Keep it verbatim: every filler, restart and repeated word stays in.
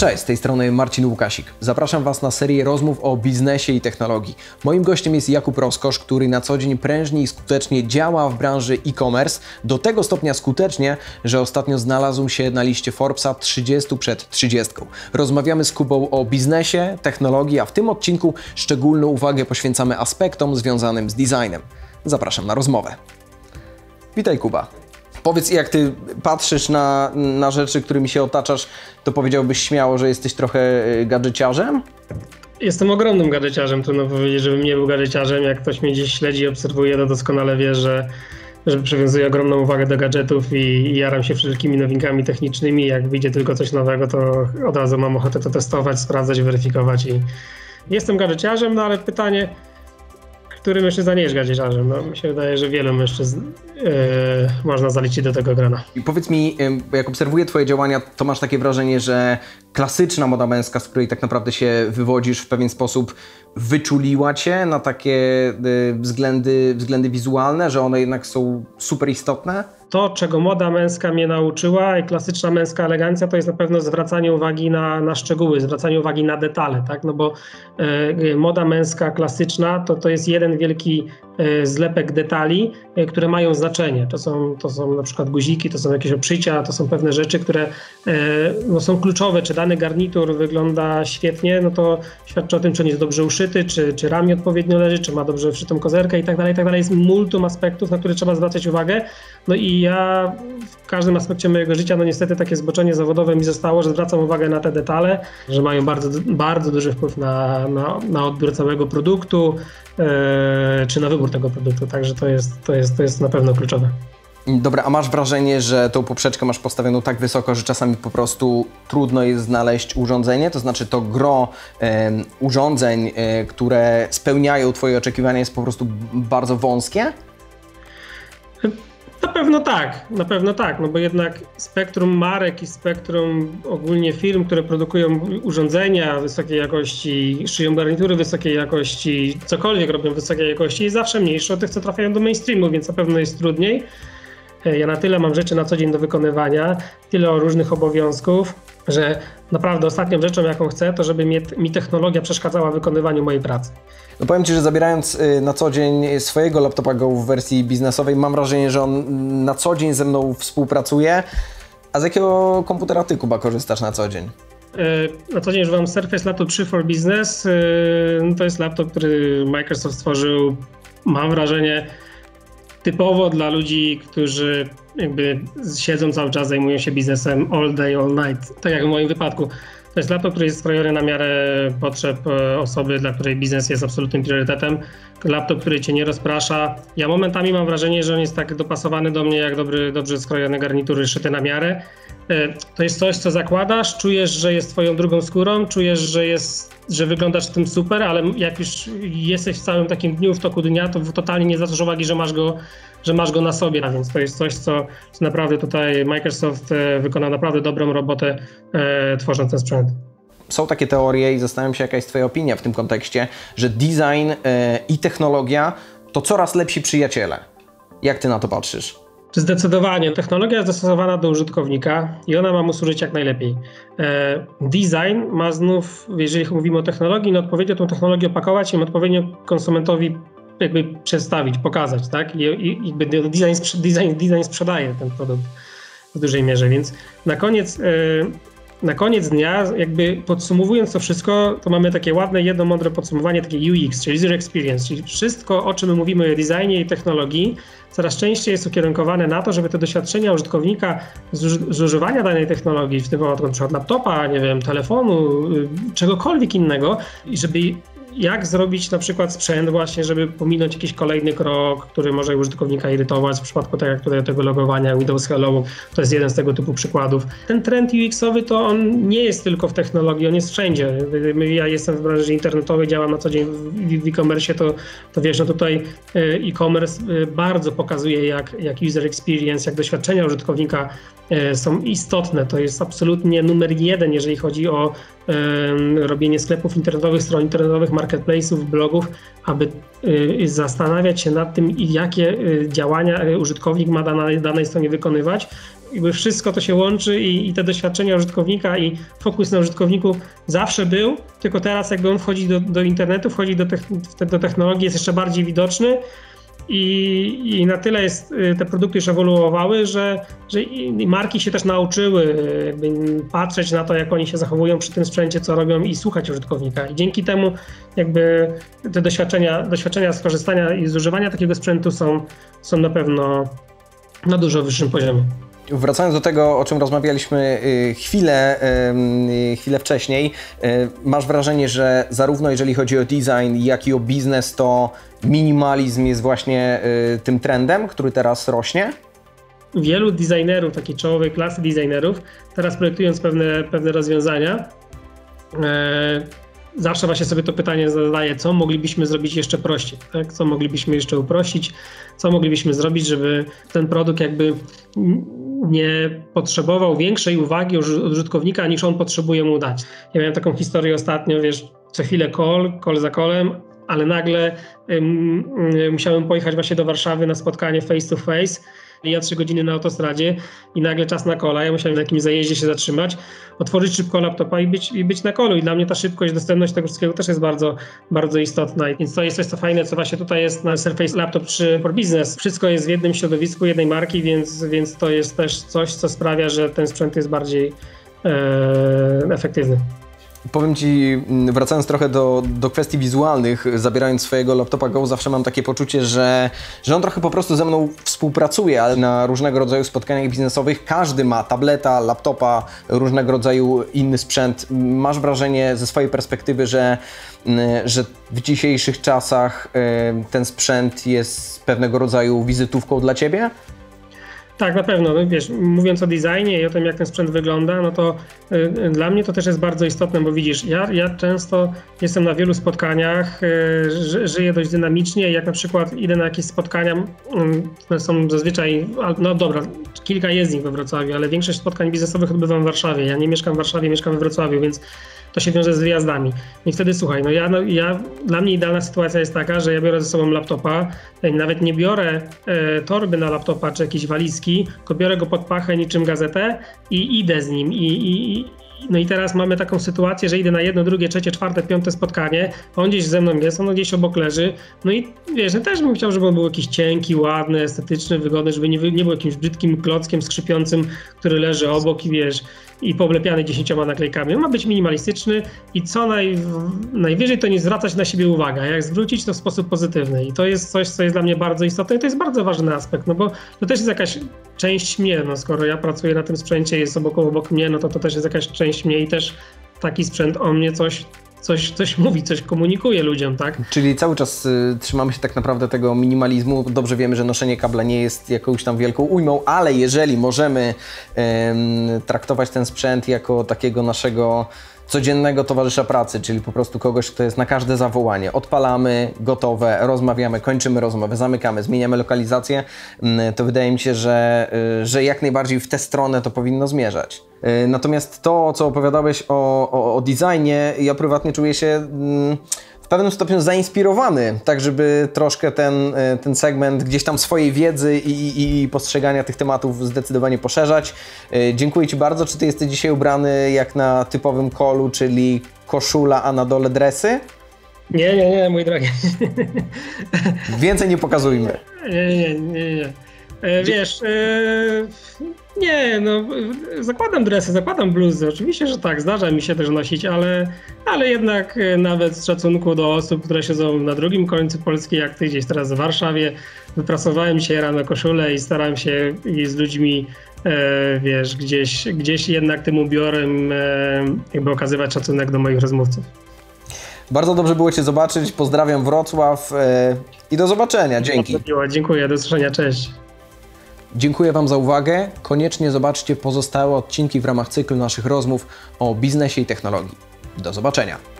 Cześć, z tej strony Marcin Łukasik. Zapraszam Was na serię rozmów o biznesie i technologii. Moim gościem jest Jakub Roskosz, który na co dzień prężnie i skutecznie działa w branży e-commerce, do tego stopnia skutecznie, że ostatnio znalazł się na liście Forbesa trzydziestu przed trzydziestką. Rozmawiamy z Kubą o biznesie, technologii, a w tym odcinku szczególną uwagę poświęcamy aspektom związanym z designem. Zapraszam na rozmowę. Witaj, Kuba. Powiedz, jak ty patrzysz na, na rzeczy, którymi się otaczasz, to powiedziałbyś śmiało, że jesteś trochę gadżeciarzem? Jestem ogromnym gadżeciarzem, trudno powiedzieć, żebym nie był gadżeciarzem. Jak ktoś mnie gdzieś śledzi i obserwuje, to doskonale wie, że, że przywiązuję ogromną uwagę do gadżetów i, i jaram się wszelkimi nowinkami technicznymi. Jak wyjdzie tylko coś nowego, to od razu mam ochotę to testować, sprawdzać, weryfikować. I jestem gadżeciarzem, no ale pytanie, który mężczyzna nie jest gadżeciarzem? No, mi się wydaje, że wielu mężczyzn yy, można zaliczyć do tego grona. I powiedz mi, jak obserwuję Twoje działania, to masz takie wrażenie, że klasyczna moda męska, z której tak naprawdę się wywodzisz, w pewien sposób wyczuliła Cię na takie yy, względy, względy wizualne, że one jednak są super istotne? To, czego moda męska mnie nauczyła i klasyczna męska elegancja, to jest na pewno zwracanie uwagi na, na szczegóły, zwracanie uwagi na detale, tak? No bo e, moda męska klasyczna to, to jest jeden wielki e, zlepek detali, e, które mają znaczenie. To są, to są na przykład guziki, to są jakieś obszycia, to są pewne rzeczy, które e, no są kluczowe. Czy dany garnitur wygląda świetnie, no to świadczy o tym, czy on jest dobrze uszyty, czy, czy ramię odpowiednio leży, czy ma dobrze wszytą kozerkę i tak dalej, i tak dalej. Jest multum aspektów, na które trzeba zwracać uwagę. No i ja w każdym aspekcie mojego życia, no niestety takie zboczenie zawodowe mi zostało, że zwracam uwagę na te detale, że mają bardzo, bardzo duży wpływ na, na, na odbiór całego produktu, yy, czy na wybór tego produktu, także to jest, to jest, to jest na pewno kluczowe. Dobra, a masz wrażenie, że tą poprzeczkę masz postawioną tak wysoko, że czasami po prostu trudno jest znaleźć urządzenie? To znaczy to gro e, urządzeń, e, które spełniają Twoje oczekiwania, jest po prostu bardzo wąskie? Na pewno tak, na pewno tak, no bo jednak spektrum marek i spektrum ogólnie firm, które produkują urządzenia wysokiej jakości, szyją garnitury wysokiej jakości, cokolwiek robią wysokiej jakości, jest zawsze mniejsze od tych, co trafiają do mainstreamu, więc na pewno jest trudniej. Ja na tyle mam rzeczy na co dzień do wykonywania, tyle różnych obowiązków, że naprawdę ostatnią rzeczą, jaką chcę, to żeby mi, mi technologia przeszkadzała w wykonywaniu mojej pracy. No powiem Ci, że zabierając na co dzień swojego laptopa Go w wersji biznesowej, mam wrażenie, że on na co dzień ze mną współpracuje. A z jakiego komputera Ty, Kuba, korzystasz na co dzień? Na co dzień używam Surface Laptop trzy for Business. To jest laptop, który Microsoft stworzył, mam wrażenie, typowo dla ludzi, którzy jakby siedzą cały czas, zajmują się biznesem all day, all night, tak jak w moim wypadku. To jest laptop, który jest skrojony na miarę potrzeb osoby, dla której biznes jest absolutnym priorytetem. Laptop, który Cię nie rozprasza. Ja momentami mam wrażenie, że on jest tak dopasowany do mnie jak dobry, dobrze skrojone garnitury szyte na miarę. To jest coś, co zakładasz, czujesz, że jest Twoją drugą skórą, czujesz, że, jest, że wyglądasz w tym super, ale jak już jesteś w całym takim dniu, w toku dnia, to totalnie nie zwracasz uwagi, że masz go, że masz go na sobie, a więc to jest coś, co, co naprawdę tutaj Microsoft wykonał naprawdę dobrą robotę, e, tworząc ten sprzęt. Są takie teorie i zastanawiam się, jaka jest Twoja opinia w tym kontekście, że design e, i technologia to coraz lepsi przyjaciele. Jak Ty na to patrzysz? Zdecydowanie. Technologia jest dostosowana do użytkownika i ona ma mu służyć jak najlepiej. Design ma znów, jeżeli mówimy o technologii, no odpowiednio tą technologię opakować i odpowiednio konsumentowi jakby przedstawić, pokazać, tak? I, i, i design, design, design sprzedaje ten produkt w dużej mierze, więc na koniec, na koniec dnia, jakby podsumowując to wszystko, to mamy takie ładne, jedno mądre podsumowanie, takie U X, czyli User Experience, czyli wszystko, o czym my mówimy o designie i technologii, coraz częściej jest ukierunkowane na to, żeby te doświadczenia użytkownika z, z używania danej technologii, w tym wypadku na przykład laptopa, nie wiem, telefonu, czegokolwiek innego, i żeby jak zrobić na przykład sprzęt właśnie, żeby pominąć jakiś kolejny krok, który może użytkownika irytować, w przypadku tak jak tutaj tego logowania Windows Hello, to jest jeden z tego typu przykładów. Ten trend U X-owy to on nie jest tylko w technologii, on jest wszędzie. Ja jestem w branży internetowej, działam na co dzień w e-commerce, to, to wiesz, no tutaj e-commerce bardzo pokazuje jak, jak user experience, jak doświadczenia użytkownika są istotne. To jest absolutnie numer jeden, jeżeli chodzi o um, robienie sklepów internetowych, stron internetowych, marketplace'ów, blogów, aby y, zastanawiać się nad tym, jakie y, działania y, użytkownik ma danej, danej stronie wykonywać, jakby wszystko to się łączy i, i te doświadczenia użytkownika i fokus na użytkowniku zawsze był, tylko teraz jakby on wchodzi do, do internetu, wchodzi do, do technologii, jest jeszcze bardziej widoczny. I, I na tyle jest, te produkty już ewoluowały, że, że i marki się też nauczyły patrzeć na to, jak oni się zachowują przy tym sprzęcie, co robią i słuchać użytkownika. I dzięki temu jakby te doświadczenia, doświadczenia z korzystania i zużywania takiego sprzętu są, są na pewno na dużo wyższym poziomie. Wracając do tego, o czym rozmawialiśmy chwilę, chwilę wcześniej, masz wrażenie, że zarówno jeżeli chodzi o design, jak i o biznes, to minimalizm jest właśnie tym trendem, który teraz rośnie? Wielu designerów, takiej czołowej klasy designerów, teraz projektując pewne, pewne rozwiązania, zawsze właśnie sobie to pytanie zadaję, co moglibyśmy zrobić jeszcze prościej, tak? Co moglibyśmy jeszcze uprościć, co moglibyśmy zrobić, żeby ten produkt jakby nie potrzebował większej uwagi od użytkownika, niż on potrzebuje mu dać. Ja miałem taką historię ostatnio, wiesz, co chwilę call, call za callem, ale nagle um, musiałem pojechać właśnie do Warszawy na spotkanie face to face. Ja trzy godziny na autostradzie i nagle czas na kola. Ja musiałem na jakimś zajeździe się zatrzymać, otworzyć szybko laptopa i być, i być na kolu. I dla mnie ta szybkość, dostępność tego wszystkiego też jest bardzo, bardzo istotna. Więc to jest coś, co fajne, co właśnie tutaj jest na Surface Laptop trzy for Business. Wszystko jest w jednym środowisku, jednej marki, więc, więc to jest też coś, co sprawia, że ten sprzęt jest bardziej e, efektywny. Powiem Ci, wracając trochę do, do kwestii wizualnych, zabierając swojego laptopa Go, zawsze mam takie poczucie, że, że on trochę po prostu ze mną współpracuje, ale na różnego rodzaju spotkaniach biznesowych każdy ma tableta, laptopa, różnego rodzaju inny sprzęt. Masz wrażenie ze swojej perspektywy, że, że w dzisiejszych czasach ten sprzęt jest pewnego rodzaju wizytówką dla Ciebie? Tak, na pewno. No, wiesz, mówiąc o designie i o tym, jak ten sprzęt wygląda, no to y, dla mnie to też jest bardzo istotne, bo widzisz, ja, ja często jestem na wielu spotkaniach, y, ży, żyję dość dynamicznie. Jak na przykład idę na jakieś spotkania, y, są zazwyczaj, no dobra, kilka jest z nich we Wrocławiu, ale większość spotkań biznesowych odbywam w Warszawie. Ja nie mieszkam w Warszawie, mieszkam we Wrocławiu, więc to się wiąże z wyjazdami. I wtedy słuchaj, no ja, no ja, dla mnie idealna sytuacja jest taka, że ja biorę ze sobą laptopa, nawet nie biorę e, torby na laptopa czy jakieś walizki, tylko biorę go pod pachę niczym gazetę i idę z nim. I, i, no i teraz mamy taką sytuację, że idę na jedno, drugie, trzecie, czwarte, piąte spotkanie, on gdzieś ze mną jest, on gdzieś obok leży, no i wiesz, ja też bym chciał, żeby on był jakiś cienki, ładny, estetyczny, wygodny, żeby nie, nie był jakimś brzydkim klockiem skrzypiącym, który leży obok i wiesz, i pooblepiany dziesięcioma naklejkami. On ma być minimalistyczny i co naj, najwyżej to nie zwracać na siebie uwagę, a jak zwrócić to w sposób pozytywny. I to jest coś, co jest dla mnie bardzo istotne i to jest bardzo ważny aspekt, no bo to też jest jakaś część mnie, no skoro ja pracuję na tym sprzęcie, jest obok, obok mnie, no to to też jest jakaś część mnie i też taki sprzęt o mnie coś Coś, coś mówi, coś komunikuje ludziom, tak? Czyli cały czas y, trzymamy się tak naprawdę tego minimalizmu. Dobrze wiemy, że noszenie kabla nie jest jakąś tam wielką ujmą, ale jeżeli możemy y, traktować ten sprzęt jako takiego naszego codziennego towarzysza pracy, czyli po prostu kogoś, kto jest na każde zawołanie. Odpalamy, gotowe, rozmawiamy, kończymy rozmowę, zamykamy, zmieniamy lokalizację, to wydaje mi się, że, że jak najbardziej w tę stronę to powinno zmierzać. Natomiast to, co opowiadałeś o, o, o designie, ja prywatnie czuję się w pewnym stopniu zainspirowany, tak żeby troszkę ten, ten segment gdzieś tam swojej wiedzy i, i, i postrzegania tych tematów zdecydowanie poszerzać. Dziękuję Ci bardzo. Czy Ty jesteś dzisiaj ubrany jak na typowym callu, czyli koszula, a na dole dresy? Nie, nie, nie, mój drogi. Więcej nie pokazujmy. Nie, nie, nie, nie. E, wiesz, e, nie, no zakładam dresy, zakładam bluzy, oczywiście, że tak, zdarza mi się też nosić, ale, ale jednak nawet z szacunku do osób, które siedzą na drugim końcu Polski, jak ty gdzieś teraz w Warszawie, wyprasowałem dzisiaj rano koszulę i staram się z ludźmi, e, wiesz, gdzieś, gdzieś jednak tym ubiorem e, jakby okazywać szacunek do moich rozmówców. Bardzo dobrze było Cię zobaczyć, pozdrawiam Wrocław e, i do zobaczenia, dzięki. Dziękuję, do usłyszenia, cześć. Dziękuję Wam za uwagę. Koniecznie zobaczcie pozostałe odcinki w ramach cyklu naszych rozmów o biznesie i technologii. Do zobaczenia.